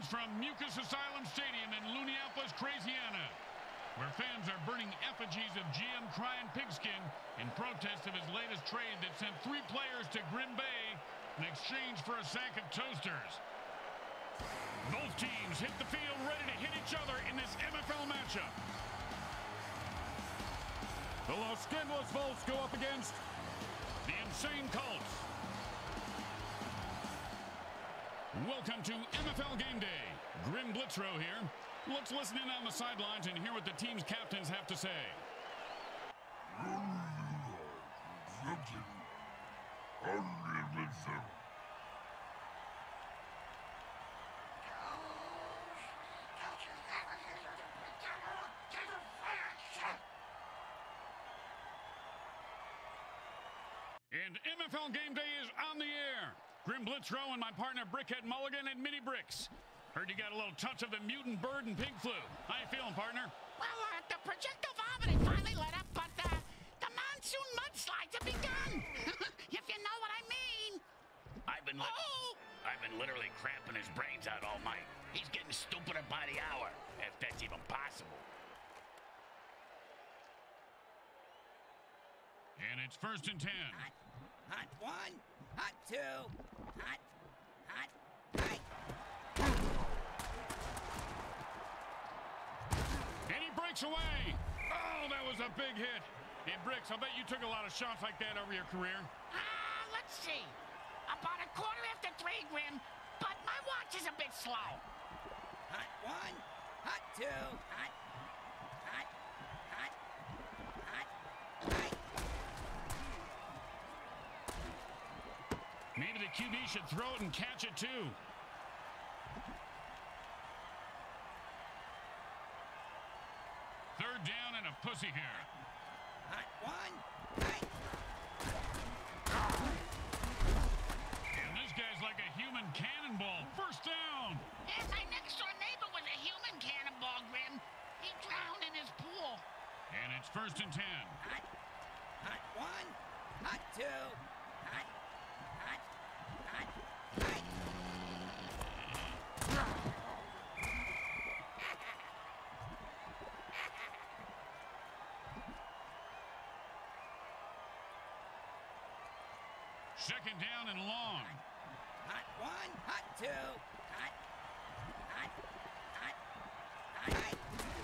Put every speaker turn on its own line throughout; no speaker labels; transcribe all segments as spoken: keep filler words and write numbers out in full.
Greetings from Mucus Asylum Stadium in Looneyoplis, Craziana, where fans are burning effigies of G M Crying Pigskin in protest of his latest trade that sent three players to Grim Bay in exchange for a sack of toasters. Both teams hit the field ready to hit each other in this M F L matchup. The Los Scandalous Volts go up against the Insane Colts. Welcome to M F L Game Day. Grim Blitzrow here. Let's listen in on the sidelines and hear what the team's captains have to say. And M F L Game Day is on the air. Grim Blitzrow and my partner Brickhead Mulligan and Mini Bricks. Heard you got a little touch of the mutant bird and pig flu. How you feeling, partner?
Well, uh, the projectile vomiting finally let up, but uh, the monsoon mudslides have begun. If you know what I mean.
I've been oh! I've been literally cramping his brains out all night. He's getting stupider by the hour, if that's even possible.
And it's first and ten.
Hot, hot one, hot two, hot, hot, hot.
And he breaks away. Oh, that was a big hit. And Bricks, I bet you took a lot of shots like that over your career.
Ah, uh, let's see. About a quarter after three, Grim, but my watch is a bit slow. Hot one, hot two, hot, hot, hot, hot, hot.
Maybe the Q B should throw it and catch it, too. Third down and a pussy here.
Hot one, hot.
And this guy's like a human cannonball. First down.
And my next-door neighbor was a human cannonball, Grim. He drowned in his pool.
And it's first and ten.
Hot, hot one, hot two, hot, hot, hot, hot.
Second down and long.
Hot one, hot two, hot, hot, hot, hot, hot.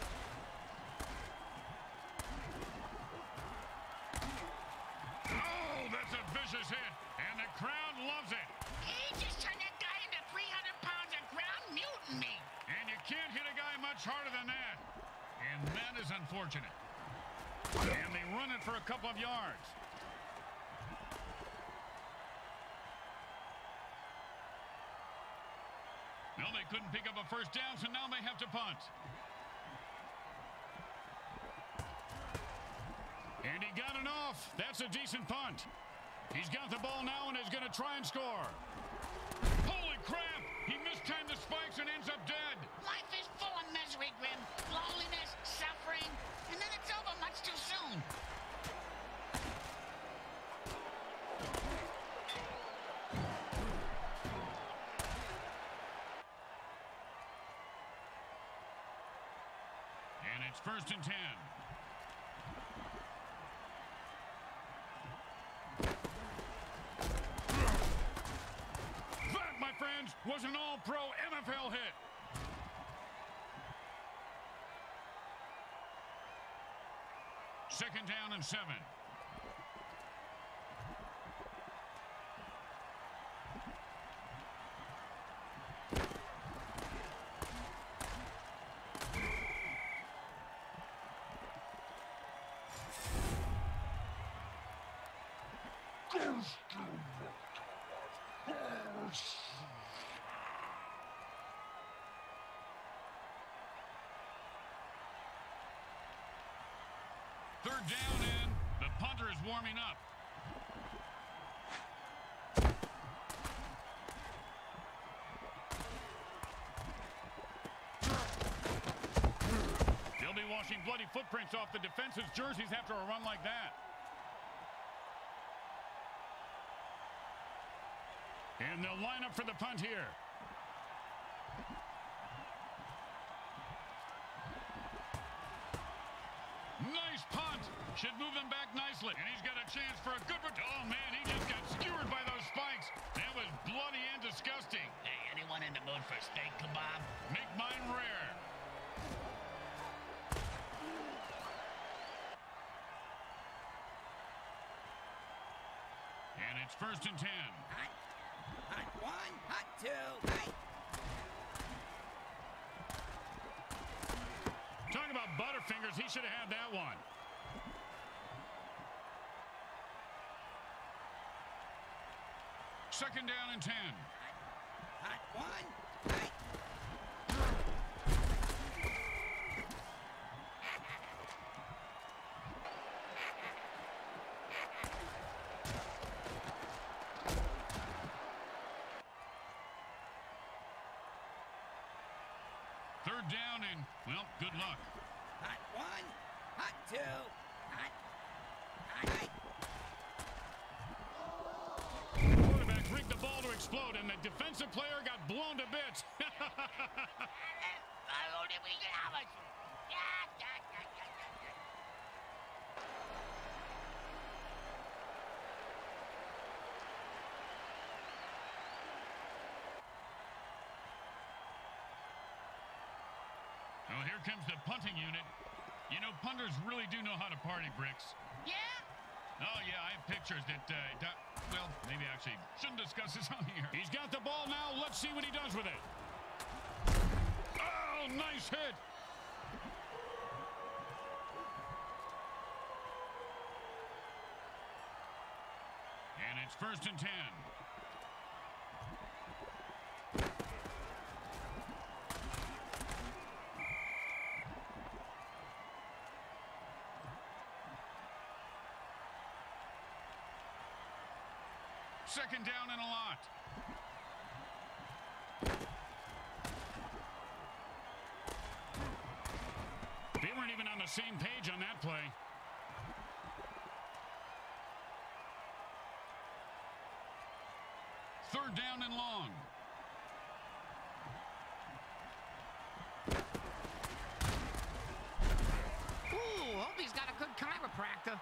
Oh, that's a vicious hit. And the crowd loves it.
He just turned that guy into three hundred pounds of ground mutant meat.
And you can't hit a guy much harder than that. And that is unfortunate. And they run it for a couple of yards. No, they couldn't pick up a first down, so now they have to punt. And he got it off. That's a decent punt. He's got the ball now and is going to try and score. Holy crap! He mistimed the spikes and ends up dead.
Life is full of misery, Grim. Loneliness, suffering, and then it's over much too soon.
And it's first and ten. That, my friends, was an all-pro M F L hit. Second down and seven. Third down in. The punter is warming up. They'll be washing bloody footprints off the defense's jerseys after a run like that. And they'll line up for the punt here. Nice punt. Should move them back nicely. And he's got a chance for a good return. Oh, man, he just got skewered by those spikes. That was bloody and disgusting.
Hey, anyone in the mood for steak kebab?
Make mine rare. And it's first and ten.
Hot, hot one, hot two, hot.
Talking about Butterfingers, he should have had that one. Second down and ten.
Hot, hot one, hot.
Third down and, well, good luck.
Hot one, hot two, hot, hot, hot.
Quarterback rigged the ball to explode, and the defensive player got blown to bits. Well, here comes the punting unit. You know, punters really do know how to party, Bricks.
Yeah?
Oh, yeah, I have pictures that, uh, that, well, maybe actually shouldn't discuss this on here. He's got the ball now. Let's see what he does with it. Oh, nice hit. And it's first and ten. Second down and a lot. They weren't even on the same page on that play. Third down and long.
Ooh, hope he's got a good chiropractor.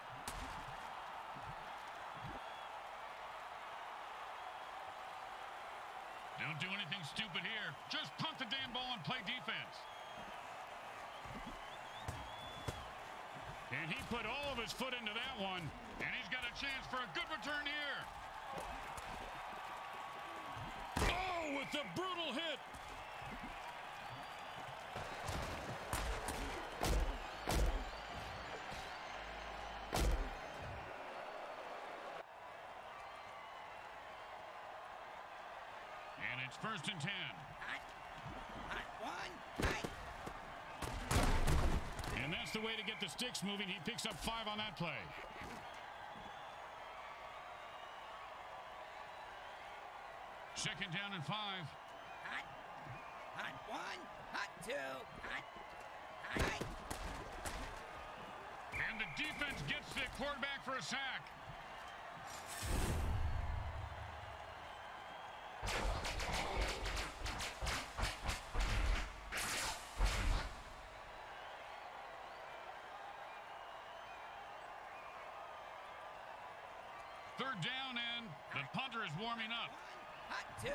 Don't do anything stupid here. Just punt the damn ball and play defense. And he put all of his foot into that one. And he's got a chance for a good return here. Oh, with the brutal hit. And it's first and ten.
Hot, hot one, hot.
And that's the way to get the sticks moving. He picks up five on that play. Second down and five.
Hot, hot one, hot two, hot, hot.
And the defense gets the quarterback for a sack. Third down, and the punter is warming up.
Hot two.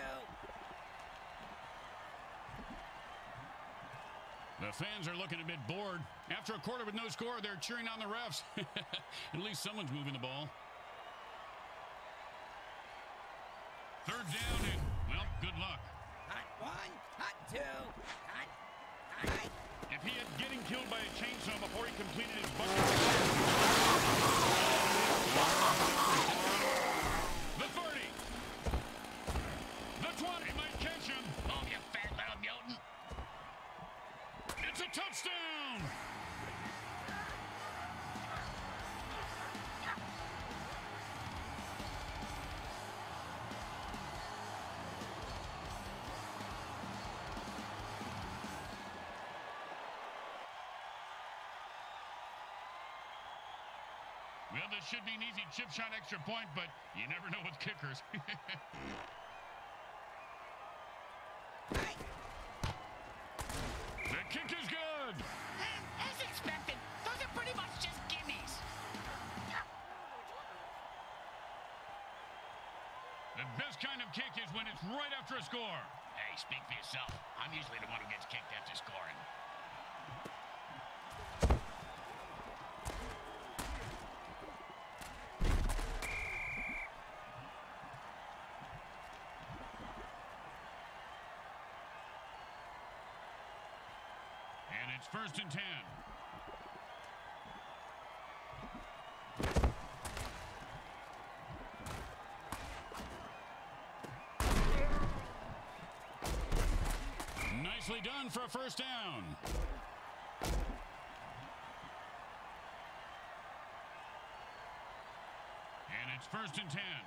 The fans are looking a bit bored. After a quarter with no score, they're cheering on the refs. At least someone's moving the ball. Third down, and, well, good luck.
Hot one, hot two, hot, hot.
If he had getting killed by a chainsaw before he completed his bucket. The thirty. The twenty might catch him.
Oh, you fat little mutant.
It's a touchdown. Well, this should be an easy chip shot extra point, but you never know with kickers. The kick is good.
And as expected, those are pretty much just
good kick is when it's right after a score.
Hey, speak for yourself. I'm usually the one who gets kicked after scoring.
And it's first and ten. Nicely done for a first down. And it's first and ten.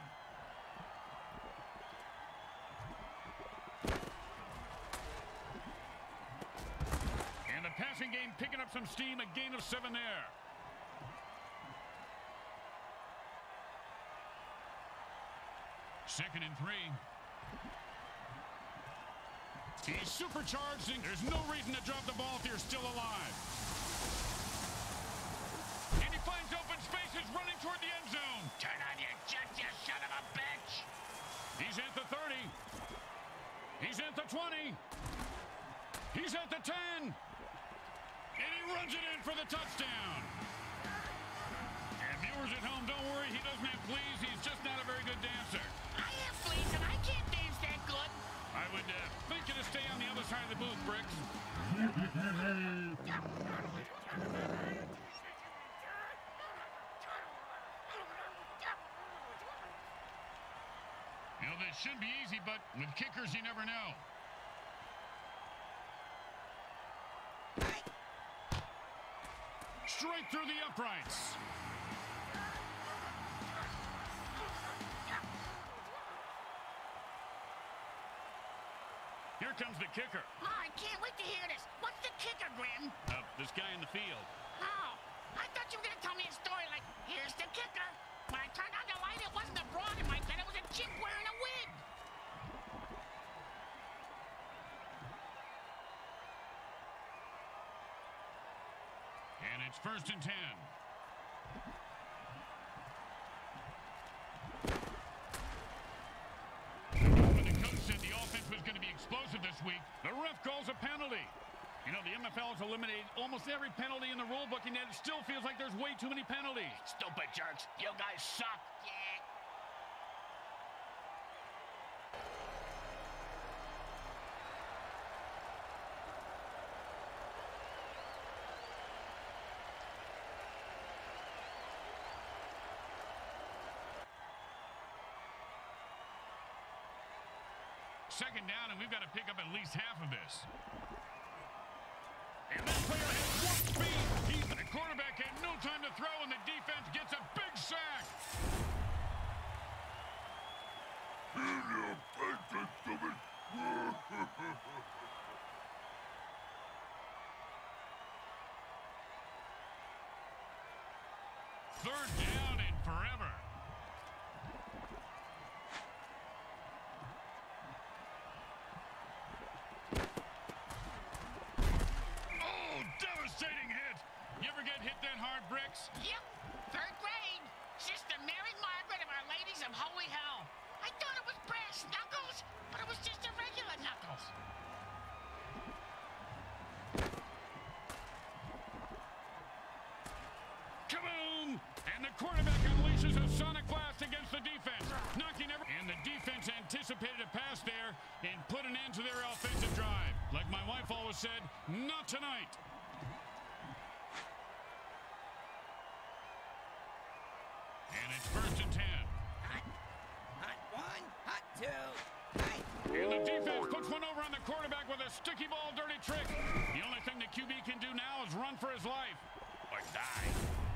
And the passing game picking up some steam, a gain of seven there. Second and three. He's supercharged, and there's no reason to drop the ball if you're still alive. And he finds open spaces running toward the end zone.
Turn on your jet, you son of a bitch.
He's at the thirty. He's at the twenty. He's at the ten. And he runs it in for the touchdown. And viewers at home, don't worry, he doesn't have fleas. He's just not a very good dancer.
I have fleas and I can't dance that good.
I would uh, think you to stay on the other side of the booth, Bricks. You know, this should be easy, but with kickers, you never know. Straight through the uprights. Here comes the kicker.
Oh, I can't wait to hear this. What's the kicker, Grim?
Uh, this guy in the field.
Oh, I thought you were going to tell me a story like, here's the kicker. When I turned on the light, it wasn't a broad in my bed. It was a chick wearing a wig.
And it's first and ten. When the coach said the offense was going to be explosive this week, the ref calls a penalty. You know, the M F L has eliminated almost every penalty in the rule book, and yet it still feels like there's way too many penalties.
Stupid jerks. You guys suck.
Yeah.
Second down, and we've got to pick up at least half of this. And that player has warp speed. He's the quarterback had no time to throw, and the defense gets a big sack. Third down and forever. Devastating hit. You ever get hit that hard, Bricks?
Yep. Third grade. Sister Mary Margaret of Our Ladies of Holy Hell. I thought it was brass knuckles, but it was just a regular knuckles.
Kaboom! And the quarterback unleashes a sonic blast against the defense, knocking every... And the defense anticipated a pass there and put an end to their offensive drive. Like my wife always said, not tonight. And it's first and ten.
Hot, hot one, hot two, hot.
And the defense puts one over on the quarterback with a sticky ball dirty trick. The only thing the Q B can do now is run for his life.
Or die.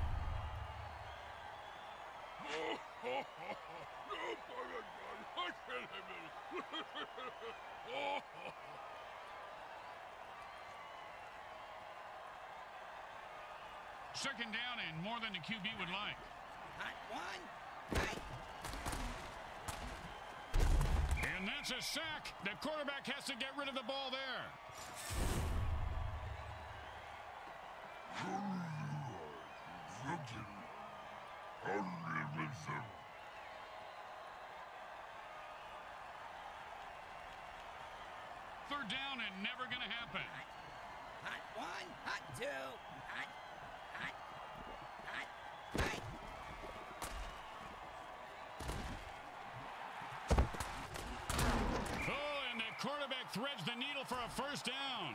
Second down and more than the Q B would like.
Hot one, hot.
And that's a sack. The quarterback has to get rid of the ball there. Third down and never going to happen.
Hot, hot one, hot two, hot, hot, hot, hot.
Oh, and the quarterback threads the needle for a first down.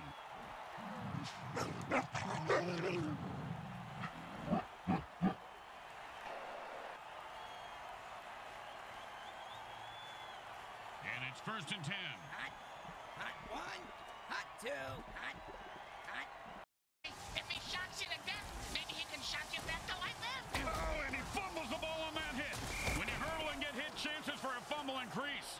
And it's first and ten.
Hot, hot one, hot two, hot, hot. If he shocks you to death, maybe he can shock you back to life after.
Oh, and he fumbles the ball on that hit. When you hurdle and get hit, chances for a fumble increase.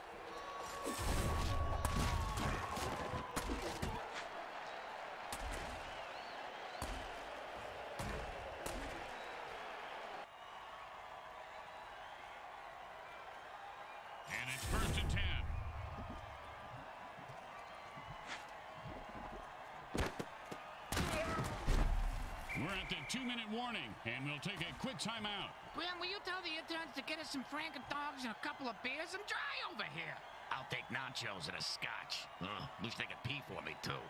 And it's first and ten. We're at the two-minute warning, and we'll take a quick timeout.
Grim, will you tell the interns to get us some Franken dogs and a couple of beers? I'm dry over here.
I'll take nachos and a scotch. Ugh, at least they can pee for me, too.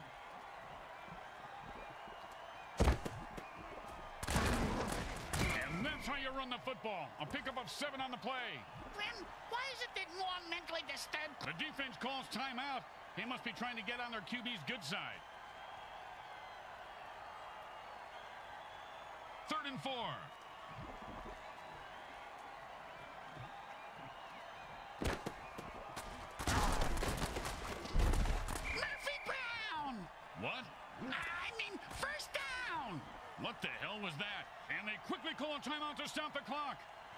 And that's how you run the football. A pickup of seven on the play.
Grim, why is it that more mentally disturbed?
The defense calls timeout. They must be trying to get on their Q B's good side. Third and four.
Murphy Brown!
What?
I mean, first down!
What the hell was that? And they quickly call a timeout to stop the clock.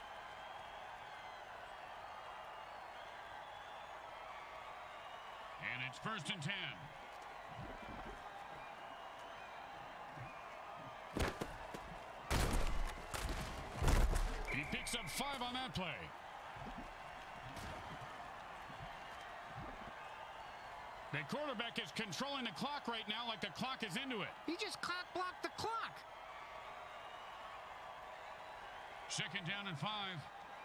And it's first and ten. He picks up five on that play. The quarterback is controlling the clock right now like the clock is into it.
He just clock blocked the clock.
Second down and five.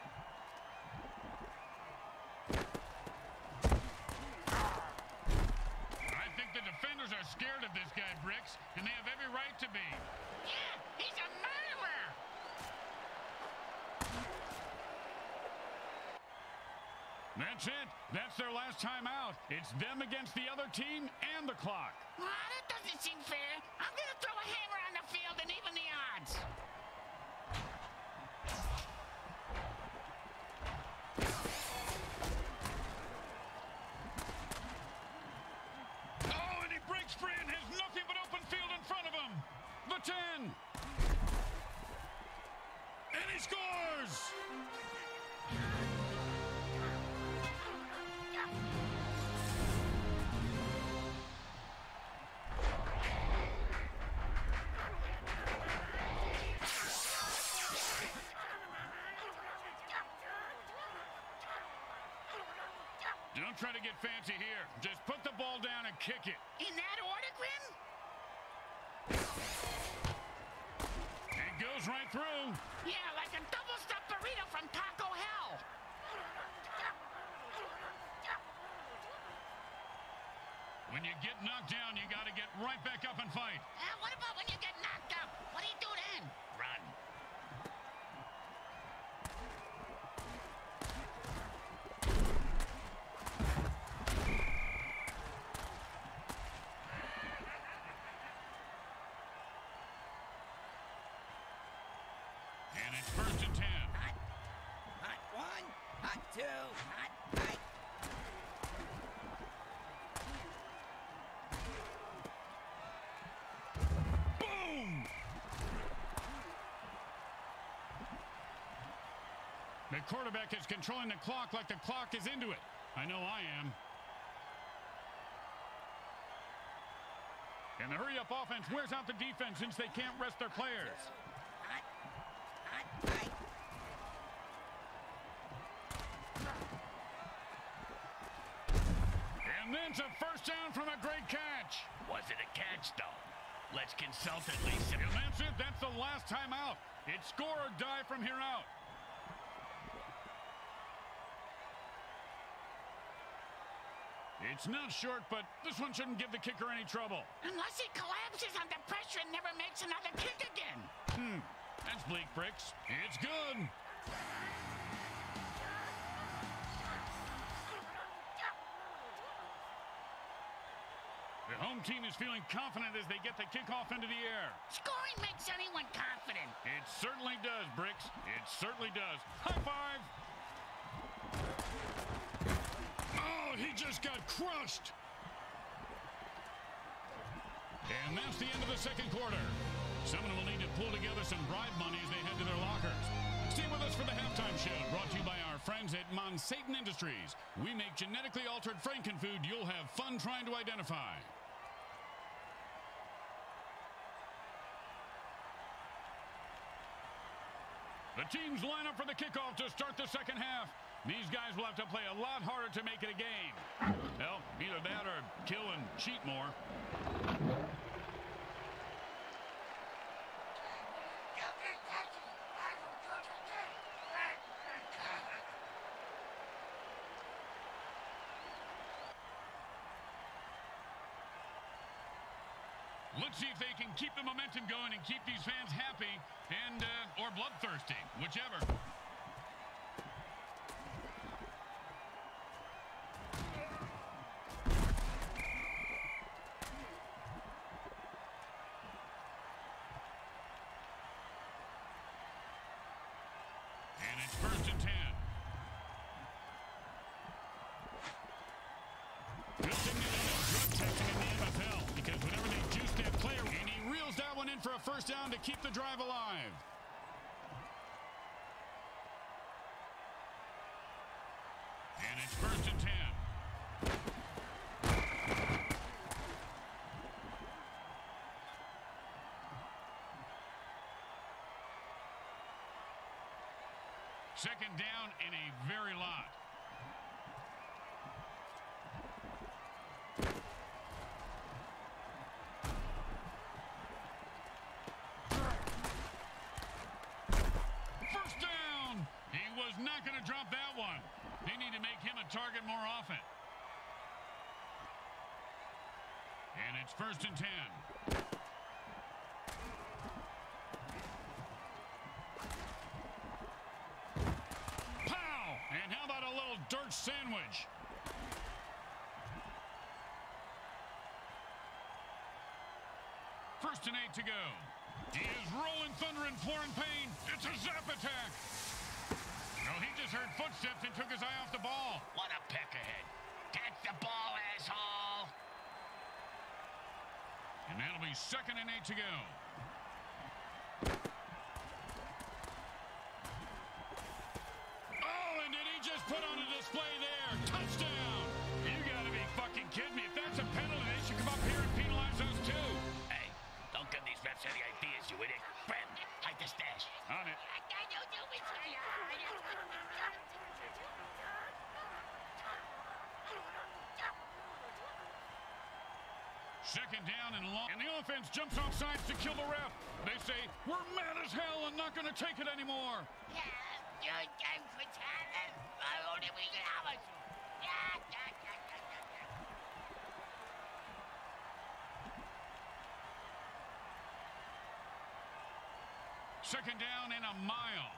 I think the defenders are scared of this guy, Bricks, and they have every right to be.
Yeah, he's a murderer!
That's it. That's their last time out. It's them against the other team and the clock.
Ah, that doesn't seem fair. I'm gonna throw a hammer on the field and even the odds.
Oh, and he breaks free and has nothing but open field in front of him. The ten. And he scores. Don't try to get fancy here. Just put the ball down and kick it.
In that order, Grim?
It goes right through.
Yeah, like a double-stuffed burrito from Taco Hell.
When you get knocked down, you got to get right back up and fight.
Uh, what about when you get knocked out? What do you do then?
Run.
And it's first and ten.
Hot, hot one, hot two, hot, hot.
Boom! The quarterback is controlling the clock like the clock is into it. I know I am. And the hurry-up offense wears out the defense since they can't rest their players.
Hot, hot, hot.
And then it's a first down from a great catch.
Was it a catch, though? Let's consult at least.
And that's it. That's the last time out. It's score or die from here out. It's not short, but this one shouldn't give the kicker any trouble.
Unless he collapses under pressure and never makes another kick again.
Hmm, that's bleak, Bricks. It's good. The home team is feeling confident as they get the kickoff into the air.
Scoring makes anyone confident.
It certainly does, Bricks. It certainly does. High five. Oh, he just got crushed. And that's the end of the second quarter. Someone will need to pull together some bribe money as they head to their lockers. Stay with us for the halftime show, brought to you by our friends at Monsatan Industries. We make genetically altered frankenfood you'll have fun trying to identify. The teams line up for the kickoff to start the second half. These guys will have to play a lot harder to make it a game. Well, either that or kill and cheat more. Let's see if they can keep the momentum going and keep these fans happy and uh, or bloodthirsty, whichever. And it's first and ten. Good thing they don't have drug testing in the M F L, because whenever they juice that player, and he reels that one in for a first down to keep the drive alive. And it's first and ten. Second down and a very lot. First down. He was not going to drop that one. They need to make him a target more often. And it's first and ten. And how about a little dirt sandwich? First and eight to go. He is rolling thunder and pouring pain. It's a zap attack. No, he just heard footsteps and took his eye off the ball.
What a peck ahead. Catch the ball, asshole.
And that'll be second and eight to go. Just put on a display there. Touchdown. You gotta be fucking kidding me. If that's a penalty, they should come up here and penalize us too.
Hey, don't give these refs any ideas, you idiot. Brad, hide the stash.
On it. Second down and long. And the offense jumps off sides to kill the ref. They say, we're mad as hell and not gonna take it anymore. Second down and a mile.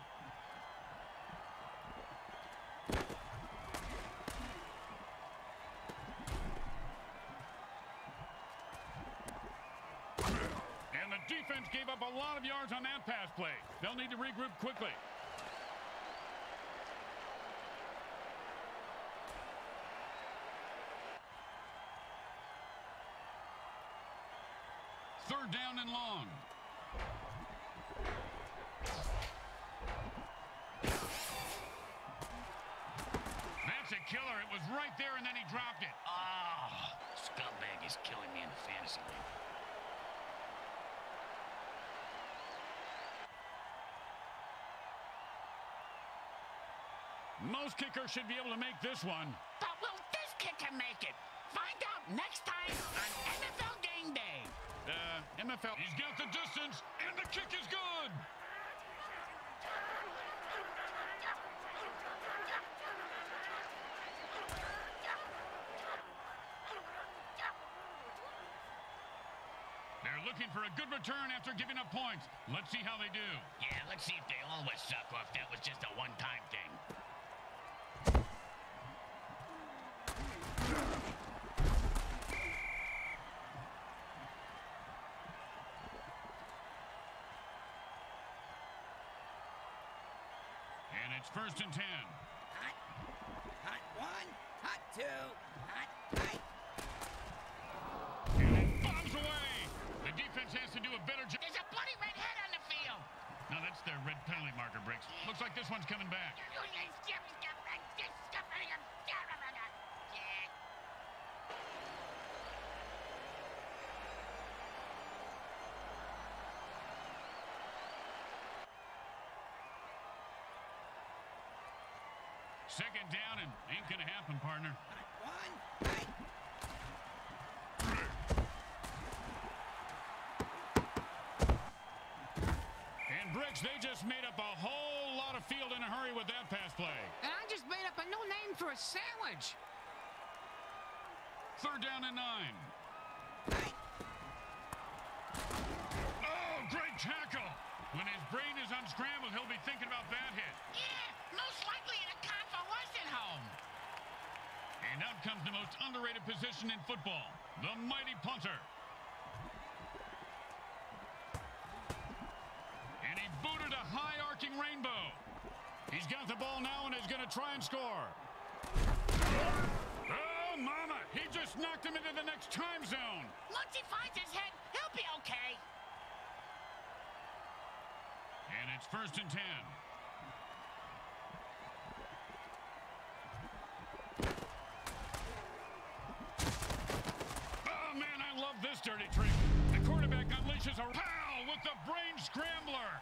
And the defense gave up a lot of yards on that pass play. They'll need to regroup quickly. Third down and long. That's a killer. It was right there, and then he dropped it.
Oh, scumbag is killing me in the fantasy league.
Most kickers should be able to make this one.
But will this kicker make it? Find out next time on M F L Game Day.
Uh, M F L. He's got the distance, and the kick is good. They're looking for a good return after giving up points. Let's see how they do.
Yeah, let's see if they always suck or if that was just a one-time thing.
And it's first and ten.
Hot. Hot one. Hot two. Hot. Hot.
And it bombs away. The defense has to do a better job.
There's a bloody red head on the field.
No, that's their red penalty marker, Bricks. Looks like this one's coming back. Second down and ain't gonna happen, partner.
One. Hot.
And Bricks, they just made up a whole lot of field in a hurry with that pass play.
And I just made up a new name for a sandwich.
Third down and nine. Oh, great tackle. When his brain is unscrambled, he'll be thinking about that hit.
Yeah, most likely the convo wasn't home.
And out comes the most underrated position in football, the mighty punter. And he booted a high-arcing rainbow. He's got the ball now and is going to try and score. Oh, mama, he just knocked him into the next time zone.
Once he finds his head, he'll be okay.
And it's first and ten. Oh, man, I love this dirty trick. The quarterback unleashes a pow with the brain scrambler.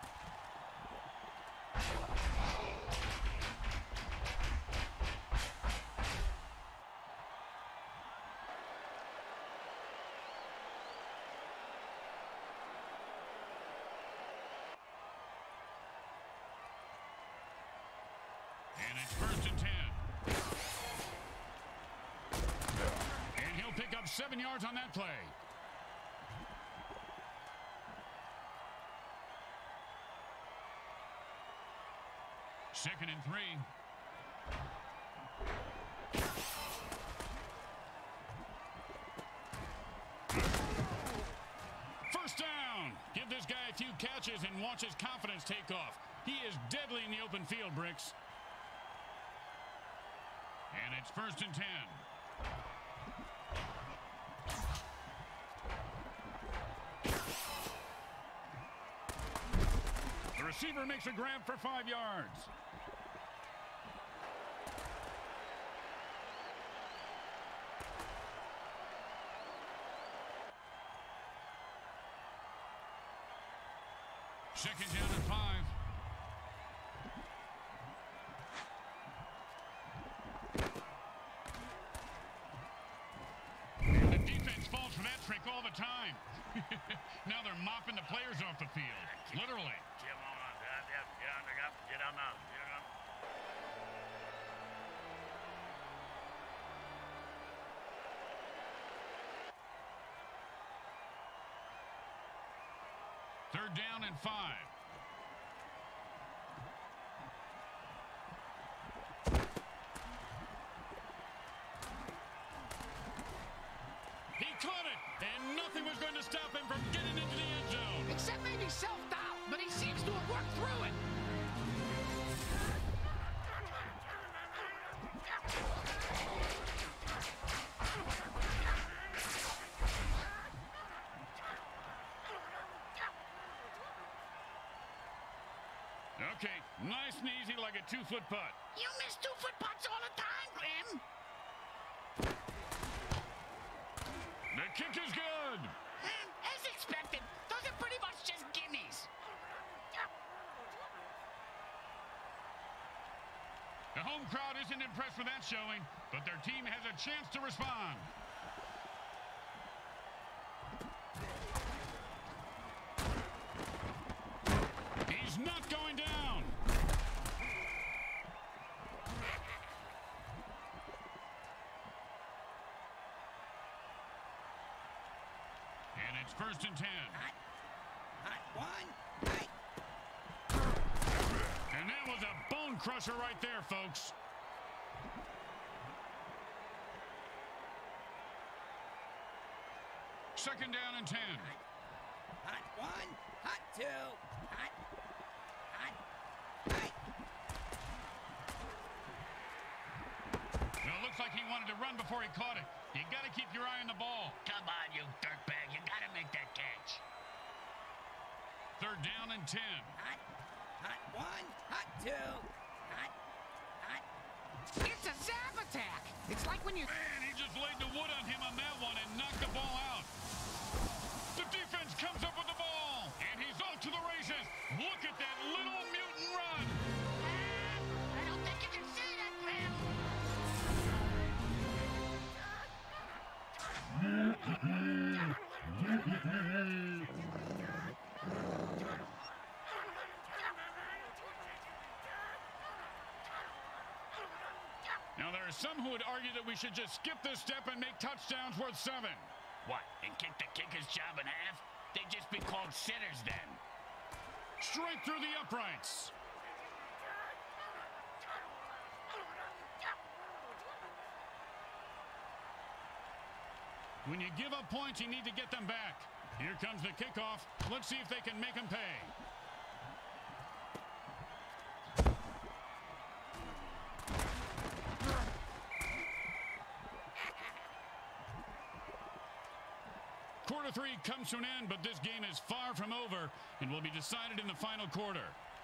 And it's first and ten. And he'll pick up seven yards on that play. Second and three. First down. Give this guy a few catches and watch his confidence take off. He is deadly in the open field, Bricks. And it's first and ten. The receiver makes a grab for five yards. Second down and five. And the defense falls for that trick all the time. Now they're mopping the players off the field. Literally. Third down and five. He caught it, and nothing was going to stop him from getting into the end zone.
Except maybe self-doubt, but he seems to have worked through it.
Okay, nice and easy like a two-foot putt.
You miss two-foot putts all the time, Grim.
The kick is good.
As expected, those are pretty much just gimmies.
The home crowd isn't impressed with that showing, but their team has a chance to respond. He's not going down. And it's first and ten.
Hot. Hot one. Hot.
And that was a bone crusher right there, folks. Second down and ten.
Hot one. Hot two. Hot. Hot. Hot.
Well, it looks like he wanted to run before he caught it. You got to keep your eye on the ball.
Come on, you dirtbag. You got to make that catch.
Third down and ten.
Hot. Hot one. Hot two. Hot. Hot.
It's a zap attack. It's like when you...
Man, he just laid the wood on him on that one and knocked the ball out. The defense comes up with the ball, and he's off to the races. Look at that little mutant run.
I don't think you can see that, Pam.
Now, there are some who would argue that we should just skip this step and make touchdowns worth seven.
What, and kick the kicker's job in half? They'd just be called sinners then.
Straight through the uprights. When you give up points, you need to get them back. Here comes the kickoff. Let's see if they can make them pay. Quarter three comes to an end, but this game is far from over and will be decided in the final quarter.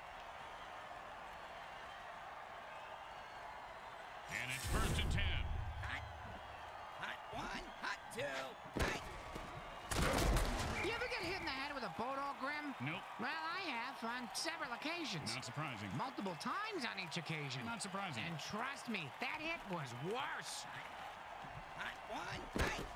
And it's first and ten.
Hot. Hot one. Hot two. Hot.
You ever get hit in the head with a boat-all, Grim?
Nope.
Well, I have on several occasions.
Not surprising.
Multiple times on each occasion.
Not surprising.
And trust me, that hit was worse.
Hot one. Hot.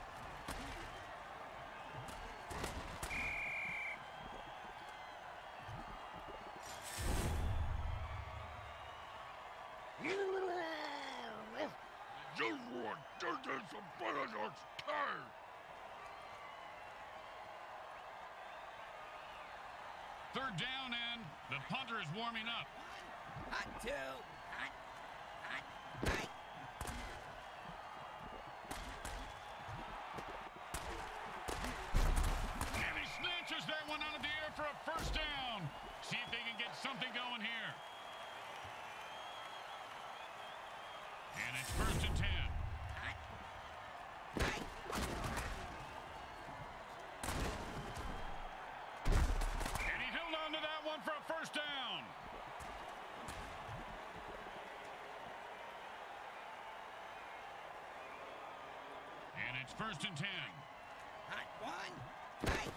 Third down, and the punter is warming up.
Hot two. Hot. Hot. Hot.
And he snatches that one out of the air for a first down. See if they can get something going here. And it's first and ten.
Hot. Hot.
And he held on to that one for a first down. And it's first and ten.
Hot one. Hot.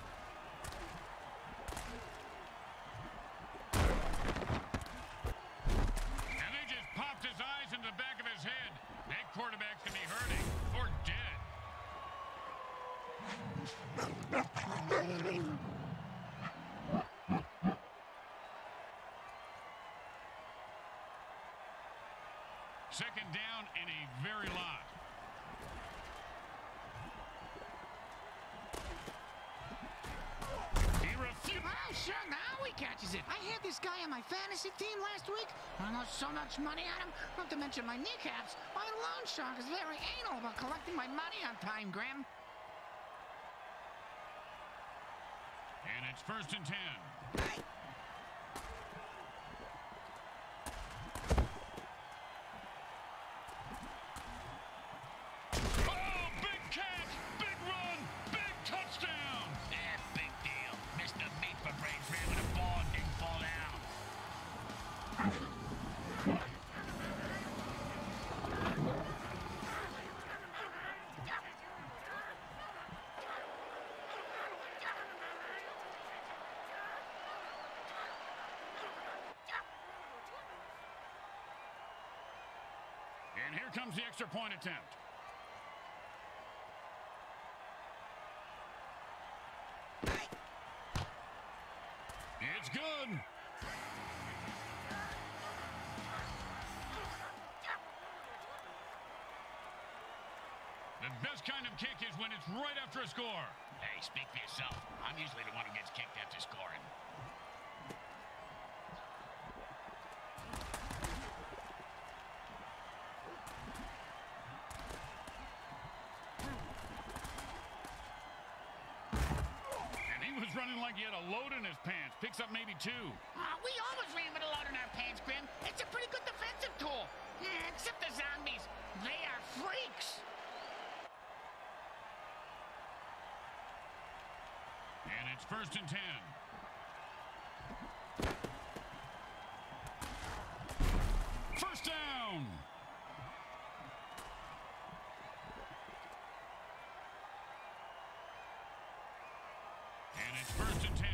And they just popped his eyes into the back of his head. That quarterback's going to be hurting or dead. Second down and a very lot. He refused.
Oh, sure, now he catches it. I had this guy on my fantasy team last week. I lost so much money on him. Not to mention my kneecaps. My loan shark is very anal about collecting my money on time, Graham.
And it's first and ten.
Hot.
Oh, big catch, big run, big touchdown.
Yeah, big deal. Mister Meat for Brains ran with a ball and didn't fall down.
And here comes the extra point attempt. It's good. The best kind of kick is when it's right after a score.
Hey, speak for yourself. I'm usually the one who gets kicked after scoring.
Running like he had a load in his pants. Picks up maybe two.
Uh, we always ran with a load in our pants, Grim. It's a pretty good defensive tool. Yeah, except the zombies. They are freaks.
And it's first and ten. First down. And it's first and ten.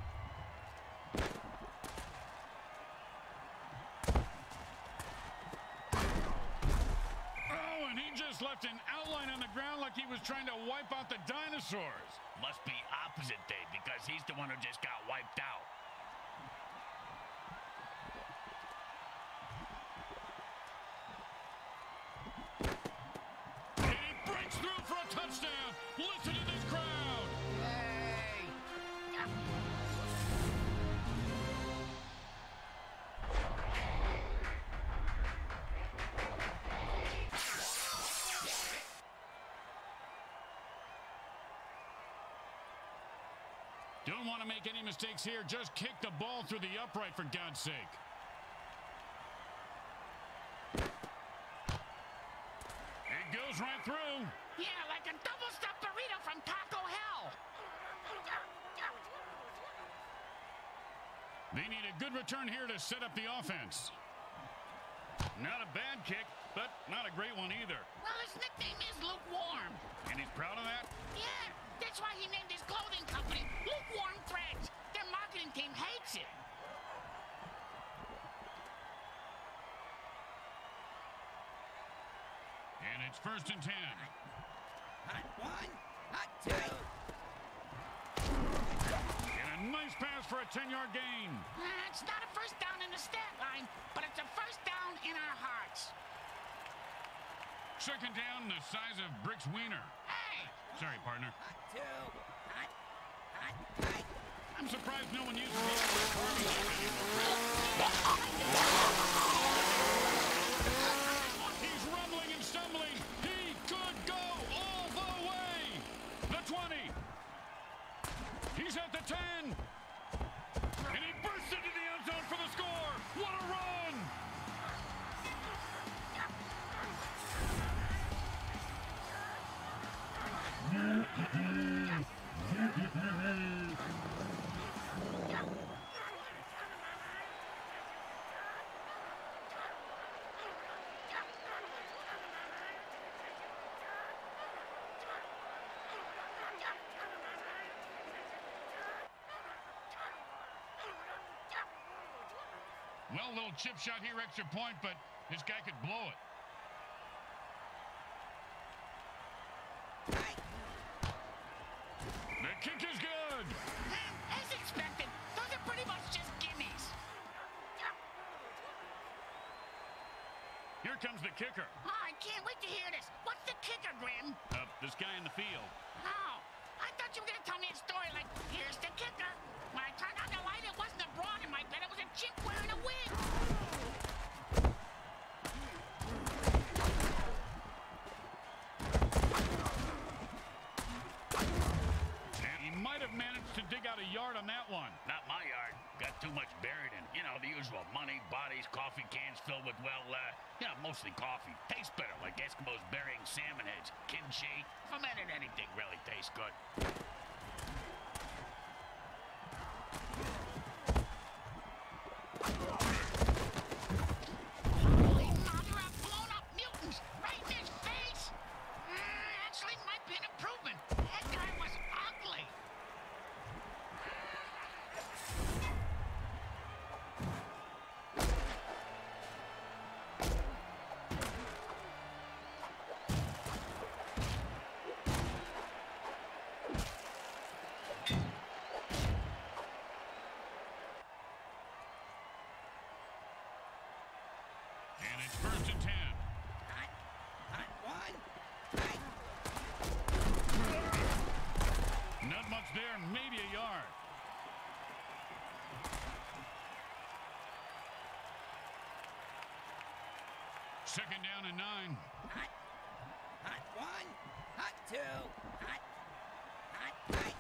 Oh, and he just left an outline on the ground like he was trying to wipe out the dinosaurs.
Must be opposite day because he's the one who just got wiped out.
And he breaks through for a touchdown. Listen to this crowd. Don't want to make any mistakes here. Just kick the ball through the upright, for God's sake. It goes right through.
Yeah, like a double-stuffed burrito from Taco Hell.
They need a good return here to set up the offense. Not a bad kick, but not a great one either.
Well, his nickname is Lukewarm.
And he's proud of that?
Yeah, that's why he named his clothing company Lukewarm Threads. Their marketing team hates it.
And it's first and ten.
Hot one, hot two.
And a nice pass for a ten-yard gain.
Uh, it's not a first down in the stat line, but it's a first down in our hearts.
Second down, the size of Brick's wiener.
Hey!
Sorry, partner.
Hot two, hot, hot, hot.
I'm surprised no one uses it. He's rumbling and stumbling. He could go all the way. The twenty. He's at the ten. And he bursts into the end zone for the score. What a run! Well, little chip shot here, extra point, but this guy could blow it. The kick is good.
As expected, those are pretty much just gimmies.
Here comes the kicker.
Oh, I can't wait to hear this. What's the kicker, Grim?
Uh, this guy in the field.
Oh, I thought you were going to tell me a story like, here's the kicker. When I turned on the light, it wasn't a broad in my bed. It was a chick wearing a wig.
And he might have managed to dig out a yard on that one.
Not my yard. Got too much buried in, you know, the usual money, bodies, coffee cans filled with, well, uh, you know, mostly coffee. Tastes better, like Eskimos burying salmon heads. Kimchi, fermented anything really tastes good.
Holy mother of blown-up mutants right in his face. Uh, actually, might be an improvement. That guy was ugly.
And it's first and ten.
Hot, hot one, hot.
there, maybe a yard. Second down and nine.
Hot. Hot one. Hot two. Hot. Hot. Hot.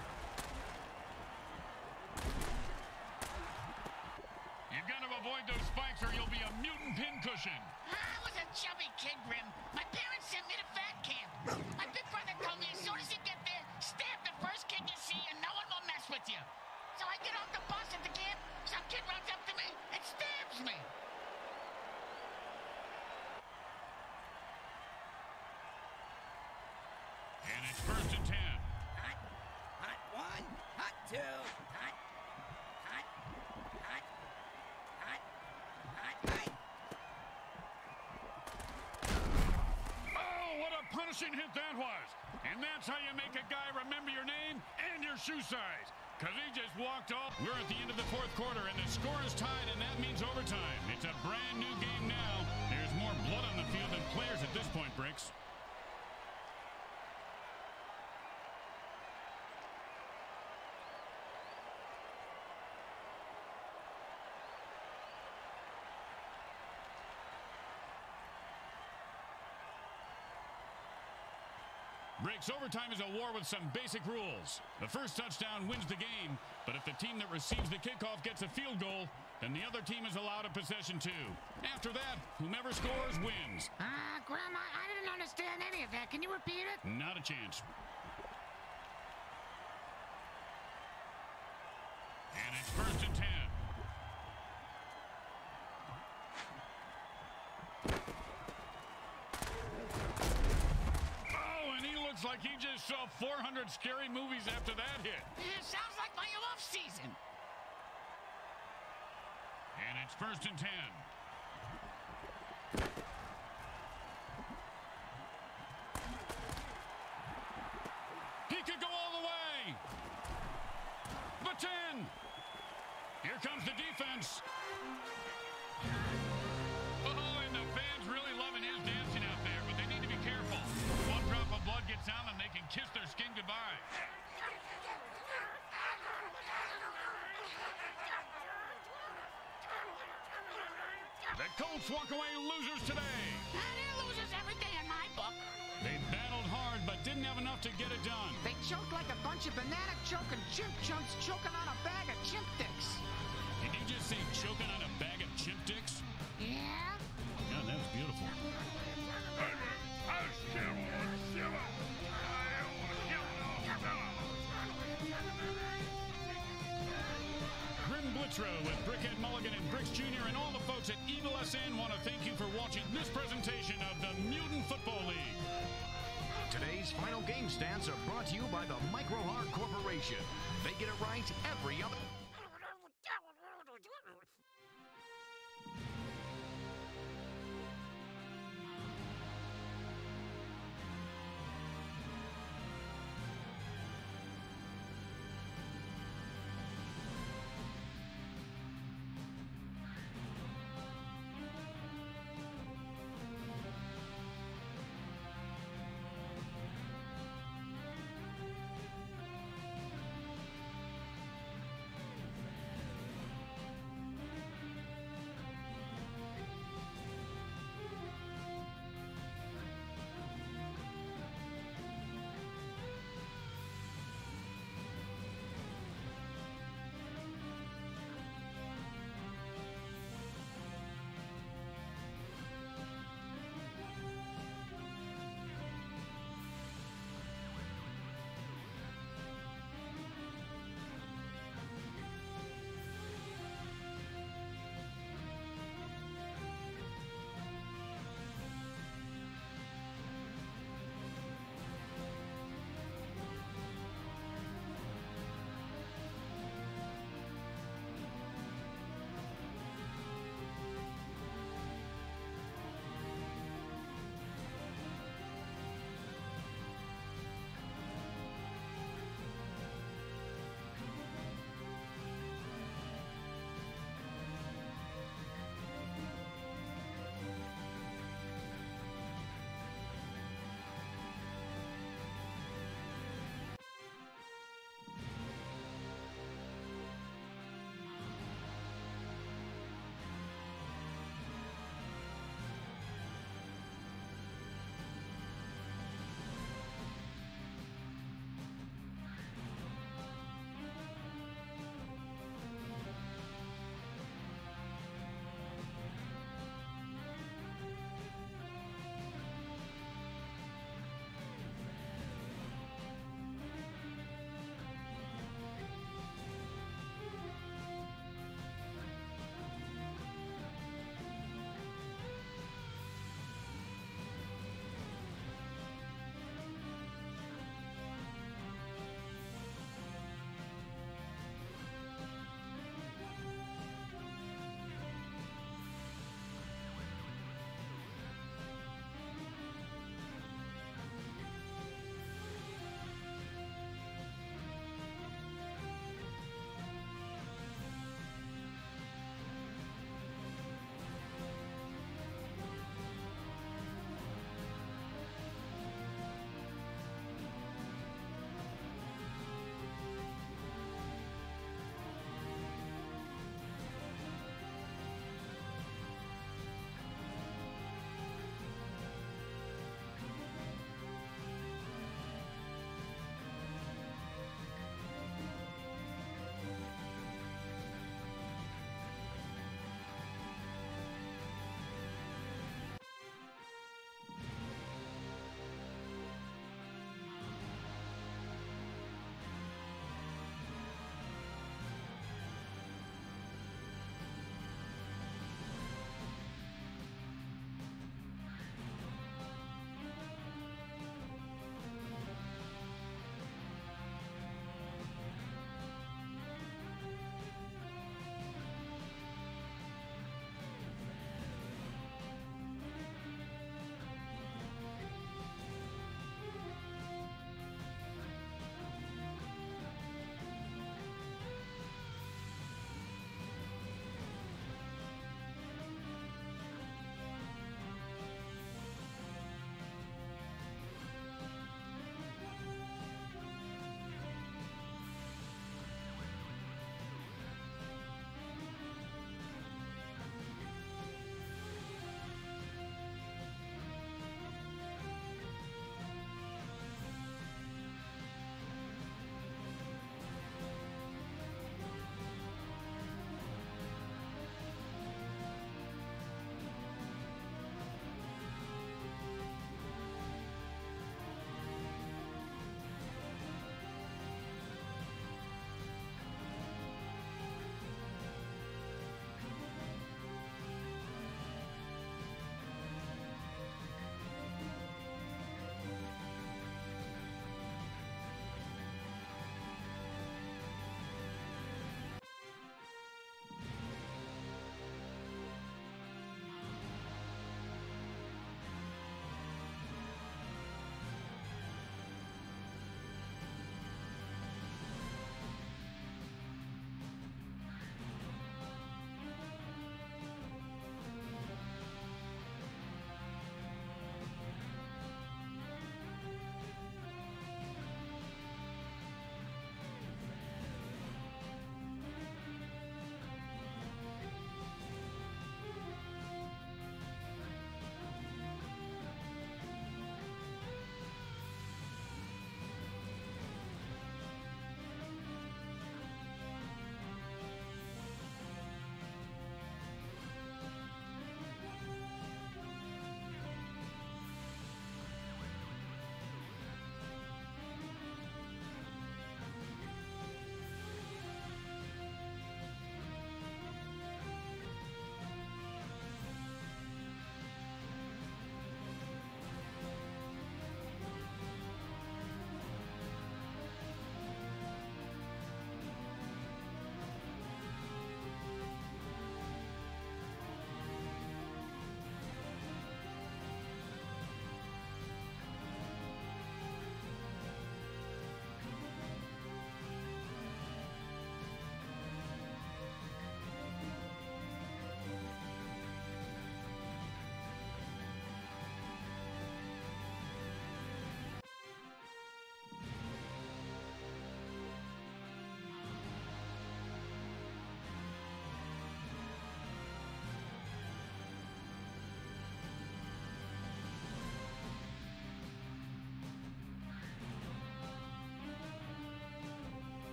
You've got to avoid those spikes or you'll be a mutant pincushion.
I was a chubby kid, Grim. My parents sent me to fat camp. My big brother told me as soon as you get there, stab the first kid you see and no one will mess with you. So I get off the bus at the camp, some kid runs up to me and stabs me.
And it's first and ten.
Hot. Hot one. Hot two. Hot. Hot. Hot. Hot. Hot. Hot.
Oh, what a punishing hit that was. And that's how you make a guy remember your name and your shoe size. Because he just walked off. We're at the end of the fourth quarter, and the score is tied, and that means overtime. It's a brand new game now. There's more blood on the field than players at this point, Bricks. Breaks overtime is a war with some basic rules. The first touchdown wins the game, but if the team that receives the kickoff gets a field goal, then the other team is allowed a possession too. After that, whomever scores wins.
Ah, uh, Grandma, I didn't understand any of that. Can you repeat it?
Not a chance. And it's first and ten. Looks like he just saw four hundred scary movies after that hit.
Yeah, sounds like my off season.
And it's first and ten. He could go all the way. The ten. Here comes the defense. Oh, and the fans really loving his dancing out there, but they need to be careful. One drop of blood gets out and they can kiss their skin goodbye. The Colts walk away losers today.
Uh, they're losers every day in my book.
They battled hard but didn't have enough to get it done.
They choked like a bunch of banana choking chimp chunks choking on a bag of chimp dicks.
Did you just say choking on a bag of chimp dicks?
Yeah?
God, that was beautiful. Grim Blitzrow with Brickhead Mulligan and Bricks Junior and all the folks at Eagle S N want to thank you for watching this presentation of the Mutant Football League.
Today's final game stats are brought to you by the Micro Hard Corporation. They get it right every other...